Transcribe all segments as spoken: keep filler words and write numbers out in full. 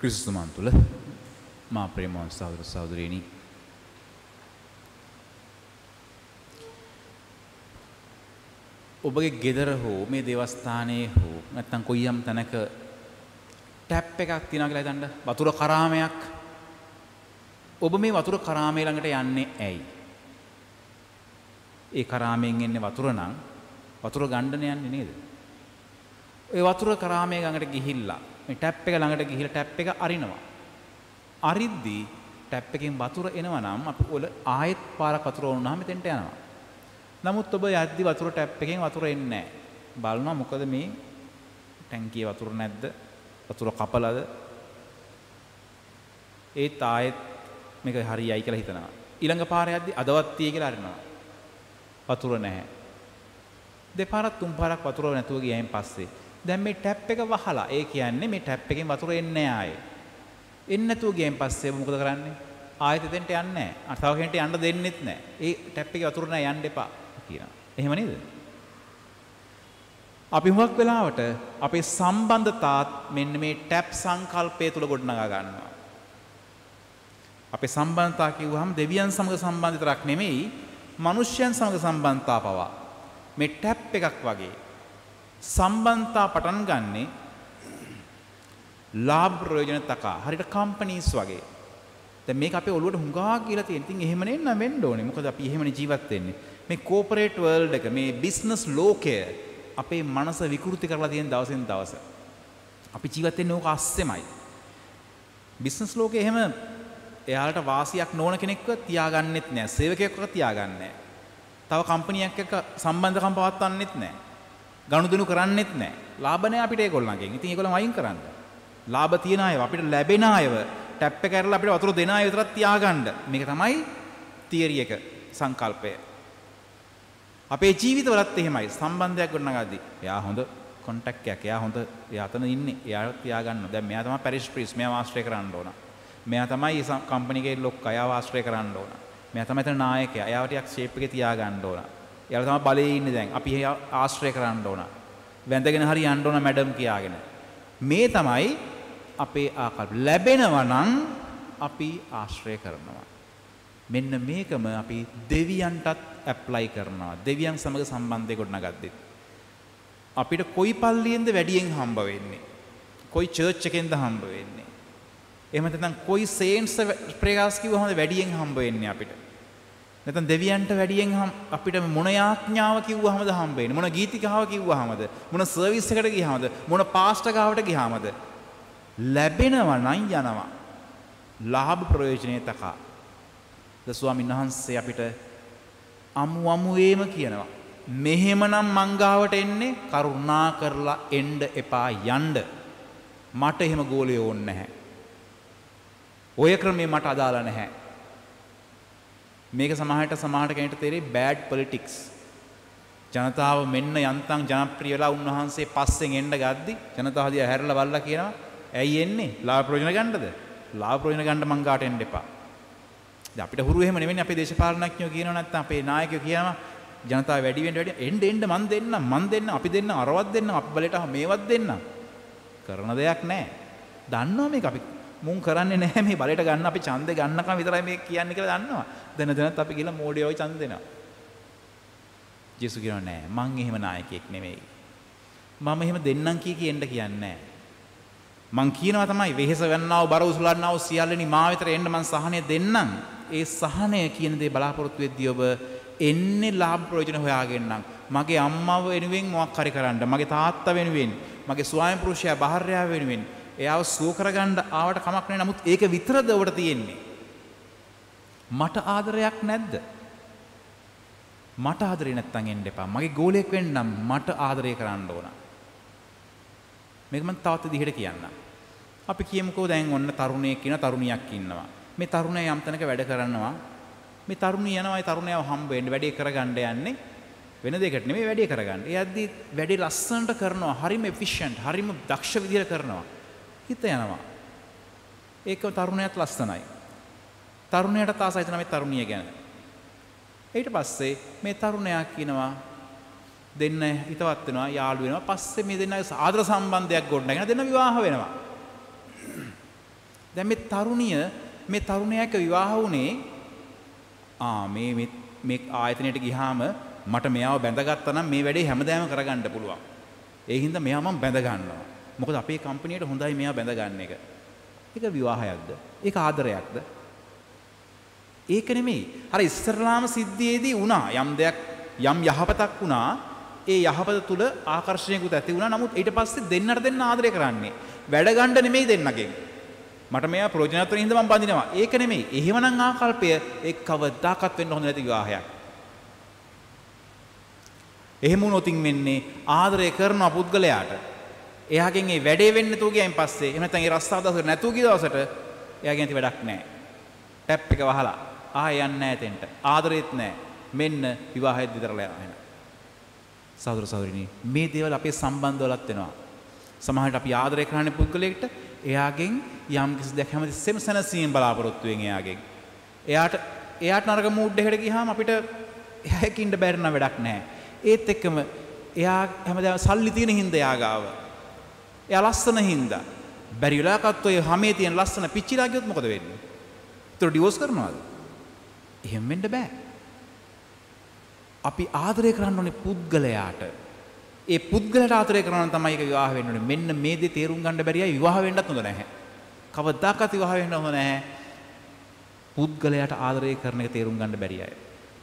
ක්‍රිස්තුමන් තුල මා ප්‍රේමවත් සහෝදර සහෝදරියනි, ඔබගේ ගෙදර හෝ මේ දේවස්ථානයේ හෝ නැත්නම් කොයියම් තැනක ටැප් එකක් තියනවා කියලා හිතන්න, වතුර කරාමයක්. ඔබ මේ වතුර කරාමේ ළඟට යන්නේ ඇයි? ඒ කරාමෙන් එන්නේ වතුර නම් වතුර ගන්න යන්නේ නේද? ඒ වතුර කරාමේ ළඟට ගිහිල්ලා මේ ටැප් එක ළඟට ගිහිල්ලා ටැප් එක අරිනවා. අරිද්දී ටැප් එකෙන් වතුර එනවා නම් අපි ඔල ආයෙත් පාරක් වතුර වුණාම මෙතෙන්ට යනවා. නමුත් ඔබ යද්දි වතුර ටැප් එකෙන් වතුර එන්නේ නැහැ. බලනවා මොකද මේ ටැංකියේ වතුර නැද්ද? වතුර කපලාද? ඒත් ආයෙත් මේක හරියයි කියලා හිතනවා. ඊළඟ පාරේ යද්දි අදවත් තියේ කියලා අරිනවා. වතුර නැහැ. දෙපාරක් තුන් පාරක් වතුර නැතුව ගියයින් පස්සේ දැන් මේ ටැප් එක වහලා, ඒ කියන්නේ මේ ටැප් එකෙන් වතුර එන්නේ නැහැ ආයේ. එන්නේ නැතුව ගියයින් පස්සේ ඔබ මොකද කරන්නේ? ආයෙත් එතෙන්ට යන්නේ නැහැ. අර තව කෙනෙක්ට යන්න දෙන්නෙත් නැහැ. ඒ ටැප් එකේ වතුර නැහැ, යන්න එපා කියනවා. එහෙම නේද? අපි හුඟක් වෙලාවට අපේ සම්බන්ධතාත් මෙන්න මේ ටැප් සංකල්පය තුල ගොඩනගා ගන්නවා. අපේ සම්බන්ධතා කිව්වහම දෙවියන් සමග සම්බන්ධ විතරක් නෙමෙයි, මනුෂ්‍යයන් සමග සම්බන්ධතා පවා මේ ටැප් එකක් වගේ සම්බන්ධතා පටන් ගන්නේ ලාභ ප්‍රයෝජන තකා. හරියට කම්පනීස් වගේ. දැන් මේක අපේ ඔළුවට හුඟා කියලා තියෙන. ඉතින් එහෙම නෙන්න වෙන්න ඕනේ. මොකද අපි එහෙමනේ ජීවත් වෙන්නේ. මේ කෝපරේට් වර්ල්ඩ් එක, මේ බිස්නස් ලෝකය අපේ මනස විකෘති කරලා තියෙන දවසින් දවස. අපි ජීවත් වෙන්නේ ඕක අස්සෙමයි. බිස්නස් ලෝකේ එහෙම එයාලට වාසියක් නොවන කෙනෙක්ව තියාගන්නෙත් නෑ. සේවකයෙක්ව තියාගන්නේ නෑ. තව කම්පැනියක් එක්ක සම්බන්ධකම් පවත්වන්නෙත් නෑ. ගනුදෙනු කරන්නෙත් නෑ. ලාභ නෑ අපිට ඒගොල්ලන්ගෙන්. ඉතින් ඒගොල්ලන් වයින් කරන්න. ලාභ තියන අයව, අපිට ලැබෙන අයව, ටැප් එක ඇරලා අපිට වතුර දෙන අය විතරක් තියාගන්න. මේක තමයි තියරි එක, සංකල්පය. අපේ ජීවිතවලත් එහෙමයි. සම්බන්ධයක් ගොඩනගද්දී එයා හොඳ කොන්ටැක්ට් එකක්, එයා හොඳ, එයා අතන ඉන්නේ, එයාව තියාගන්න. දැන් මෙයා තමයි පැරිස් ප්‍රීස්, මෙයා ආශ්‍රය කරන්න ඕන. මෙයා තමයි කම්පැනි එකේ ලොක්කා, එයාව ආශ්‍රය කරන්න ඕන. මෙයා තමයි එතන නායකයා, එයාව ටිකක් ෂේප් එකේ තියාගන්න ඕන. එයාලා තමයි බලයේ ඉන්නේ දැන්. අපි ආශ්‍රය කරන්න ඕන. වැඳගෙන හරි යන්න ඕන මැඩම් කියාගෙන. මේ තමයි අපේ ආකල්ප. ලැබෙනවා නම් අපි ආශ්‍රය කරනවා. මෙන්න මේකම අපි දෙවියන්ටත් ඇප්ලයි කරනවා. දෙවියන් සමග සම්බන්ධය ගොඩනගද්දී අපිට කොයි පල්ලියෙන්ද වැඩියෙන් හම්බ වෙන්නේ? කොයි චර්ච් එකෙන්ද හම්බ වෙන්නේ? එහෙම නැත්නම් කොයි සේන්ට්ස් ප්‍රේයර්ස් කිව්වමද වැඩියෙන් හම්බ වෙන්නේ අපිට? නැත්නම් දෙවියන්ට වැඩියෙන් අපිට මොන යාඥාව කිව්වහමද හම්බ වෙන්නේ? මොන ගීතිකාව කිව්වහමද? මොන සර්විස් එකට ගියාමද? මොන පාස්ටර් ගාවට ගියාමද? ලැබෙනවා නම් යනවා. ලාභ ප්‍රයෝජනේ තකා. ද ස්වාමීන් වහන්සේ අපිට අමු අමුවේම කියනවා, මෙහෙමනම් මංගාවට එන්නේ කරුණා කරලා එන්න එපා, යන්න. මට එහෙම ගෝලියෝ ඕනේ නැහැ. ඔය ක්‍රමේ මට අදාළ නැහැ. මේක සමහරට සමහරට කෙනෙක්ට තේරෙයි බෑඩ් පොලිටික්ස්. ජනතාව මෙන්න යන්තම් ජනප්‍රිය වෙලා උන්වහන්සේ පස්සෙන් එන්න ගද්දි ජනතාව දිහා හැරලා බලලා කියනවා, ඇයි එන්නේ? ලාභ ප්‍රයෝජන ගන්නද? ලාභ ප්‍රයෝජන ගන්න මංගාවට එන්න එපා. දැන් අපිට හුරු එහෙම නෙවෙයි. අපේ දේශපාලනඥයෝ කියනවා, නැත්නම් අපේ නායකයෝ කියනවා, ජනතාව වැඩි වෙන්න වැඩි එන්න එන්න මන් දෙන්න මන් දෙන්න අපි දෙන්න අරවත් දෙන්න අපි බලයට මේවත් දෙන්න. කරන දෙයක් නැහැ. දන්නවා මේක අපි මුන් කරන්නේ නැහැ. මේ බලයට ගන්න අපි ඡන්දේ ගන්නකම් විතරයි මේ කියන්නේ කියලා දන්නවා. දැන දැනත් අපි ගිහලා මෝඩියෝ වගේ ඡන්ද දෙනවා. ජේසුස් කියනවා නෑ, මං එහෙම නායකයෙක් නෙමෙයි. මම එහෙම දෙන්නම් කී කියන්න කියන්නේ නෑ. මං කියනවා තමයි වෙහෙස වෙන්නව බර උසුලන්නව සියල්ලනි මා විතර එන්න මං සහනය දෙන්නම්. ඒ සහනය කියන දේ බලාපොරොත්තු වෙද්දී ඔබ එන්නේ ලාභ ප්‍රයෝජන හොයාගෙන නම්, මගේ අම්මව වෙනුවෙන් මොකක් හරි කරන්න, මගේ තාත්තා වෙනුවෙන්, මගේ ස්වාමි පුරුෂයා බාහිරයා වෙනුවෙන් එයාව සුව කරගන්න ආවට කමක් නැහැ. නමුත් ඒක විතරද ඔබට තියෙන්නේ? මට ආදරයක් නැද්ද? මට ආදරේ නැත්තම් එන්න එපා. මගේ ගෝලයක් වෙන්න නම් මට ආදරය කරන්න ඕන. මේක මම තවත් විදිහට කියන්නම්. අපි කියමුකෝ දැන් ඔන්න තරුණයෙක් ඉන්න තරුණියක් ඉන්නවා. මේ තරුණයා යම් තැනක වැඩ කරනවා. මේ තරුණිය යනවා ඒ තරුණයාව හම්බ වෙන්න වැඩේ කරගන්න යන්නේ. වෙන දෙයකට නෙමෙයි වැඩේ කරගන්න. එයද්දි වැඩේ ලස්සනට කරනවා. හරිම එෆිෂන්ට්, හරිම දක්ෂ විදිහට කරනවා. හිත යනවා. ඒක තරුණයාත් ලස්සනයි. තරුණයාට තාසයි තමයි තරුණිය ගැන. ඊට පස්සේ මේ තරුණයා කියනවා දෙන්න හිතවත් වෙනවා, යාළු වෙනවා. පස්සේ මේ දෙන්න ආදර සම්බන්ධයක් ගොඩනගෙන දෙන්න විවාහ වෙනවා. දැන් මේ තරුණිය මේ තරුණයාක විවාහ වුණේ ආ මේ මේ මේ ආයතනයට ගියාම මට මෙයාව බැඳගත්තා නම් මේ වැඩේ හැමදාම කරගන්න පුළුවන්. ඒ හින්දා මෙයා මම බැඳ ගන්නවා. මොකද අපේ කම්පැනියට හොඳයි මෙයා බැඳ ගන්න එක. ඒක විවාහයක්ද? ඒක ආදරයක්ද? ඒක නෙමෙයි. අර ඉස්තරලාම සිද්ධියේදී වුණා යම් දෙයක් යම් යහපතක් වුණා. ඒ යහපත තුල ආකර්ෂණයකුත් ඇති වුණා. නමුත් ඊට පස්සේ දෙන්නට දෙන්න ආදරය කරන්නේ. වැඩ ගන්න නෙමෙයි දෙන්නගෙන්. මට මෙයා ප්‍රයෝජනවත් වෙන හින්දා මම බඳිනවා. ඒක නෙමෙයි. එහෙමනම් ආකල්පය ඒ කවදාකවත් වෙන්න හොඳ නැති විවාහයක්. එහෙම වුණොතින් වෙන්නේ ආදරය කරන පුද්ගලයාට එයාගෙන් ඒ වැඩේ වෙන්නේ නැතුව ගියයින් පස්සේ එහෙම නැත්නම් ඒ රස්සාව දවසට නැතුව ගිය දවසට එයාගෙන් ඇති වැඩක් නැහැ. ටැප් එක වහලා ආයෙ යන්නේ නැහැ එතෙන්ට. ආදරෙත් නැහැ. මෙන්න විවාහයත් විතරලා යනවා. සහෝදර සහෝදරිනි මේ දේවල් අපේ සම්බන්ධවලත් වෙනවා. සමහරවිට අපි ආදරය කරන්නේ පුද්ගලයෙක්ට එයාගෙන් යම් කිසි දෙයක් හැමතිස්සෙම සැනසීම බලාපොරොත්තු වෙන එයාගෙන්. එයාට එයාට නරක මූඩ් එකකට ගියාම අපිට එයාකින්ද බැරි නම් වැඩක් නැහැ. ඒත් එක්කම එයා හැමදාම සල්ලි තියෙන හින්දා එයා ගාව. එයා ලස්සන හින්දා. බැරි වෙලාවකත් ඔය හැමේ තියෙන ලස්සන පිච්චිලා ගියොත් මොකද වෙන්නේ? ඒතර ඩිවෝස් කරනවද? එහෙම වෙන්න බෑ. අපි ආදරය කරන්න ඕනේ පුද්ගලයාට. ඒ පුද්ගලයාට ආදරය කරනවා නම් තමයි ඒක විවාහ වෙන්න ඕනේ. මෙන්න මේ දේ තේරුම් ගන්න බැරි අය විවාහ වෙන්නත් හොඳ නැහැ. කවදාකවත් විවාහ වෙන්න හොඳ නැහැ. පුද්ගලයාට ආදරය කරන එක තේරුම් ගන්න බැරි අය.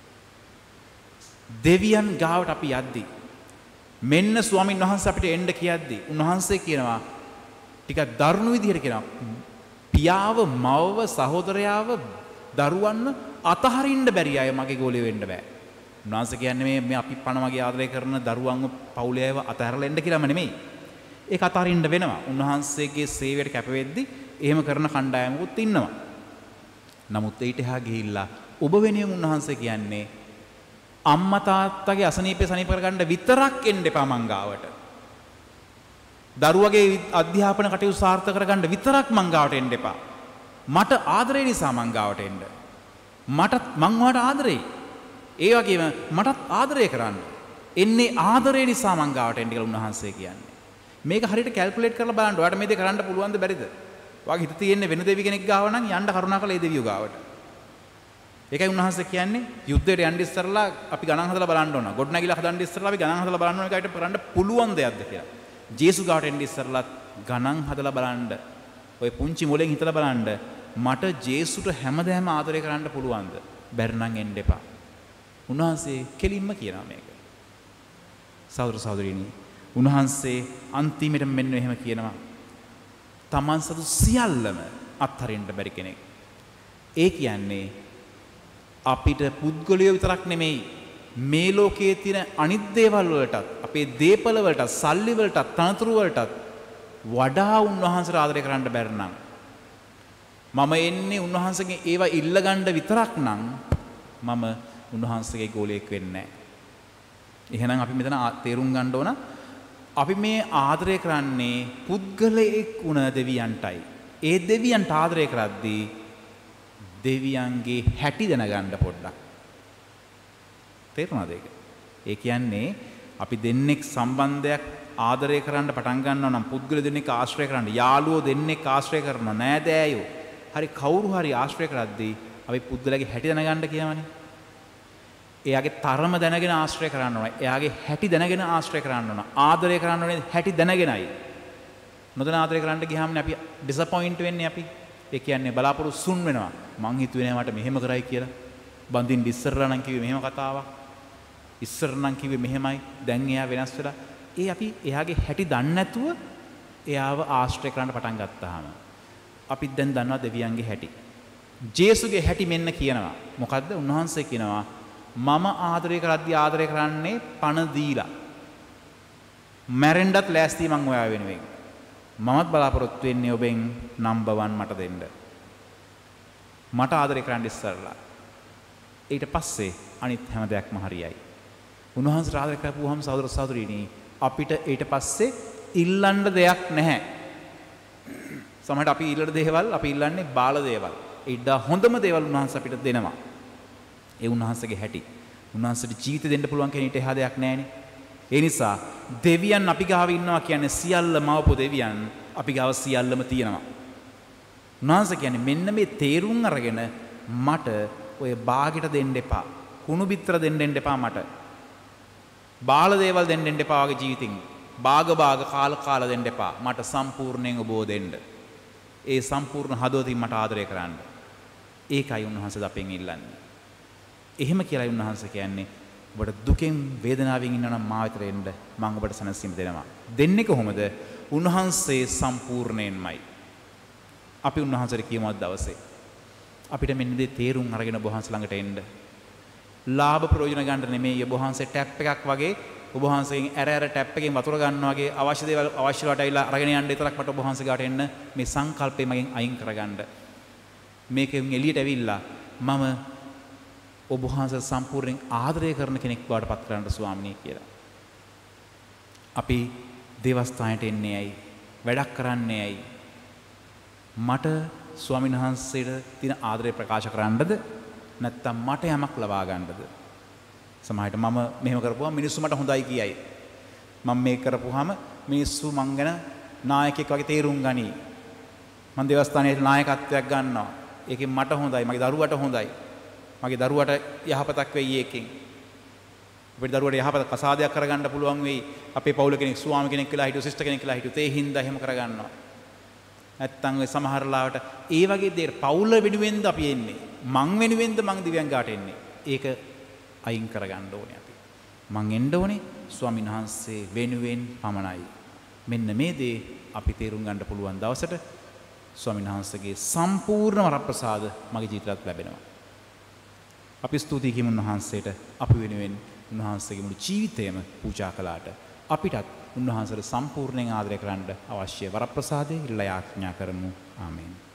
දෙවියන් ගාවට අපි යද්දී මෙන්න ස්වාමින් වහන්සේ අපිට එන්න කියද්දී උන්වහන්සේ කියනවා ටිකක් දරුණු විදිහට කියනවා පියාව මවව සහෝදරයාව දරුවන්ව අතහරින්න බැරි අය මගේ ගෝලිය වෙන්න බෑ. උන්වහන්සේ කියන්නේ මේ මේ අපි පණ වගේ ආදරය කරන දරුවන්ව පවුලේ අයව අතහැරලා එන්න කියලාම නෙමෙයි. ඒක අතහරින්න වෙනවා. උන්වහන්සේගේ සේවයට කැප වෙද්දී එහෙම කරන කණ්ඩායමකුත් ඉන්නවා. නමුත් ඊට එහා ගිහිල්ලා ඔබ වෙනුවෙන් උන්වහන්සේ කියන්නේ අම්මා තාත්තගේ අසනීපේ සනීප කරගන්න විතරක් එන්න එපා මං ගාවට. දරුවගේ අධ්‍යාපන කටයුතු සාර්ථක කරගන්න විතරක් මං ගාවට එන්න එපා. මට ආදරේ නිසා මං ගාවට එන්න. මට මං ඔයාලට ආදරෙයි. ඒ වගේම මටත් ආදරය කරන්න. එන්නේ ආදරේ නිසා මං ගාවට එන්න කියලා උන්වහන්සේ කියන්නේ. මේක හරියට කැල්කියුලේට් කරලා බලන්න. ඔයාලට මේ දේ කරන්න පුළුවන්ද බැරිද? ඔයාගේ හිත තියෙන්නේ වෙන දෙවි කෙනෙක් ගාව නම් යන්න කරුණාකරලා ඒ දෙවියෝ ගාවට. ඒකයි උන්වහන්සේ කියන්නේ යුද්ධයට යන්න ඉස්සරලා අපි ගණන් හදලා බලන්න ඕන. ගොඩනැගිලා හදන්න ඉස්සරලා අපි ගණන් හදලා බලන්න ඕන එකයිට කරන්න පුළුවන් දෙයක්ද කියලා. ජේසු ගාවට එන්න ඉස්සරලා ගණන් හදලා බලන්න. ඔය පුංචි මොලෙන් හිතලා බලන්න මට ජේසුට හැමදාම ආදරය කරන්න පුළුවන්ද? බැරි නම් එන්න එපා. උන්වහන්සේ කෙලින්ම කියනවා මේක. සහෝදර සහෝදරියනි, උන්වහන්සේ අන්තිමට මෙන්න එහෙම කියනවා. තමන් සතු සියල්ලම අත්හරින්න බැරි කෙනෙක්. ඒ කියන්නේ අපිට පුද්ගලයෝ විතරක් නෙමෙයි මේ ලෝකයේ තියෙන අනිත් දේවල් වලටත් අපේ දීපල වලටත් සල්ලි වලටත් තනතුරු වලටත් වඩා උන්වහන්සේට ආදරය කරන්න බැරි නම් මම එන්නේ උන්වහන්සේගෙන් ඒවා ඉල්ල ගන්න විතරක් නම් මම උන්වහන්සේගේ ගෝලයක් වෙන්නේ නැහැ. එහෙනම් අපි මෙතන තේරුම් ගන්න ඕන අපි මේ ආදරය කරන්නේ පුද්ගලයෙක් වුණ දෙවියන්ටයි. ඒ දෙවියන්ට ආදරය කරද්දී දෙවියන්ගේ හැටි දැනගන්න පොඩ්ඩක්. තේරුණාද ඒක? ඒ කියන්නේ අපි දෙන්නෙක් සම්බන්ධයක් ආදරය කරන්න පටන් ගන්නවා නම් පුද්ගල දෙන්නෙක් ආශ්‍රය කරන්න, යාළුවෝ දෙන්නෙක් ආශ්‍රය කරනවා, නෑදෑයෝ හරි කවුරු හරි ආශ්‍රය කරද්දී අපි පුද්ගලයාගේ හැටි දැනගන්න කියනවනේ. එයාගේ තරම දැනගෙන ආශ්‍රය කරන්න ඕන. එයාගේ හැටි දැනගෙන ආශ්‍රය කරන්න ඕන. ආදරය කරන්න ඕනේ හැටි දැනගෙනයි. නොදැන ආදරය කරන්න ගියාමනේ අපි ඩිසපොයින්ට් වෙන්නේ අපි. ඒ කියන්නේ බලාපොරොත්තු සුන් වෙනවා. මං හිතුවේ නෑ මට මෙහෙම කරයි කියලා. බඳින්න ඉස්සරලා නම් කිව්වේ මෙහෙම කතාවක්. ඉස්සර නම් කිව්වේ මෙහෙමයි. දැන් එයා වෙනස් වෙලා. ඒ අපි එයාගේ හැටි දන්නේ නැතුව එයාව ආශ්‍රය කරන්න පටන් ගත්තාම අපි දැන් දන්නවා දෙවියන්ගේ හැටි. ජේසුගේ හැටි මෙන්න කියනවා. මොකද්ද? උන්වහන්සේ කියනවා මම ආදරය කරද්දී ආදරය කරන්නේ පණ දීලා. මැරෙන්නත් ලෑස්ති මං ඔයා වෙනුවෙන්. මමත් බලාපොරොත්තු වෙන්නේ ඔබෙන් නම්බර් වන් මට දෙන්න. මට ආදරය කරන්න ඉස්සරලා. ඊට පස්සේ අනිත් හැම දෙයක්ම හරියයි. උන්වහන්සේ ආදරය කරපුවාම සහෝදර සහෝදරියනි අපිට ඊට පස්සේ ඉල්ලන්න දෙයක් නැහැ. සමහරට අපි ඉල්ලන දේවල් අපි ඉල්ලන්නේ බාල දේවල්. ඊට හොඳම දේවල් උන්වහන්සේ අපිට දෙනවා. ඒ උන්වහන්සේගේ හැටි. උන්වහන්සේට ජීවිත දෙන්න පුළුවන් කෙනෙක්ට එහා දෙයක් නැහැනේ. ඒ නිසා දෙවියන් අපි ගාව ඉන්නවා කියන්නේ සියල්ල මවපු දෙවියන් අපි ගාව සියල්ලම තියෙනවා. උන්වහන්සේ කියන්නේ මෙන්න මේ තේරුම් අරගෙන මට ඔය බාගෙට දෙන්න එපා. කුණු බිත්තර දෙන්න දෙන්න එපා මට. බාල දේවල් දෙන්න දෙන්න එපා වගේ ජීවිතින්. බාග බාග කාල කාල දෙන්න එපා. මට සම්පූර්ණයෙන් ඔබව දෙන්න. ඒ සම්පූර්ණ හදවතින් මට ආදරය කරන්න. ඒකයි උන්වහන්සේ අපෙන් ඉල්ලන්නේ. එහෙම කියලායි උන්වහන්සේ කියන්නේ ඔබට දුකෙන් වේදනාවෙන් ඉන්නවනම් මා වෙතට එන්න මම ඔබට සනසීම දෙනවා. දෙන්නේ කොහොමද? උන්වහන්සේ සම්පූර්ණයෙන්මයි. අපි උන්වහන්සේට කියමු අද දවසේ. අපිට මෙන්න මේ තේරුම් අරගෙන ඔබ වහන්සේ ළඟට එන්න. ලාභ ප්‍රයෝජන ගන්න නෙමෙයි ඔබ වහන්සේ ටැප් එකක් වගේ ඔබ වහන්සේගෙන් ඇර ඇර ටැප් එකෙන් වතුර ගන්නවා වගේ අවශ්‍ය දේවල් අවශ්‍ය වට ඇවිල්ලා අරගෙන යන්න විතරක් මට ඔබ වහන්සේ ගාට එන්න මේ සංකල්පය මගෙන් අයින් කරගන්න. මේකෙන් එළියට ඇවිල්ලා මම ඔබ වහන්සේ සම්පූර්ණයෙන් ආදරය කරන කෙනෙක් බවට පත් කරන්න ස්වාමිනේ කියලා. අපි දේවස්ථානයට එන්නේ ඇයි? වැඩක් කරන්නේ ඇයි? මට ස්වාමීන් වහන්සේට තියෙන ආදරය ප්‍රකාශ කරන්නද? නැත්නම් මට යමක් ලබා ගන්නද? සමහරවිට මම මෙහෙම කරපුවාම මිනිස්සු මට හොඳයි කියයි. මම මේක කරපුවාම මිනිස්සු මං ගැන නායකයෙක් වගේ තේරුම් ගනී. මම දේවස්ථානයේ නායකත්වයක් ගන්නවා. ඒකෙන් මට හොඳයි, මගේ දරුවට හොඳයි. මගේ දරුවට යහපතක් වෙයි ඒකෙන්. අපේ දරුවට යහපත කසාදයක් කරගන්න පුළුවන් වෙයි. අපේ පවුල කෙනෙක් ස්වාමි කෙනෙක් කියලා හිටියෝ, සිස්ටර් කෙනෙක් කියලා හිටියෝ. ඒ හින්දා එහෙම කරගන්නවා. නැත්තම් ඔය සමහර ලාවට ඒ වගේ දේ පවුල වෙනුවෙන්ද අපි එන්නේ. මං වෙනුවෙන්ද මං දිව්‍යං ගාට එන්නේ. ඒක අයින් කරගන්න ඕනේ අපි. මං එන්න ඕනේ ස්වාමීන් වහන්සේ වෙනුවෙන් පමණයි. මෙන්න මේ දේ අපි තේරුම් ගන්න පුළුවන් දවසට ස්වාමීන් වහන්සේගේ සම්පූර්ණ වරප්‍රසාද මගේ ජීවිතයට ලැබෙනවා. අපි ස්තුතියි කියමු උන්වහන්සේට අපි වෙනුවෙන් උන්වහන්සේගේ මුළු ජීවිතයම පූජා කළාට අපිටත් උන්වහන්සේට සම්පූර්ණයෙන් ආදරය කරන්න අවශ්‍ය වරප්‍රසාදය ඉල්ලා යාඥා කරමු. ආමේන්.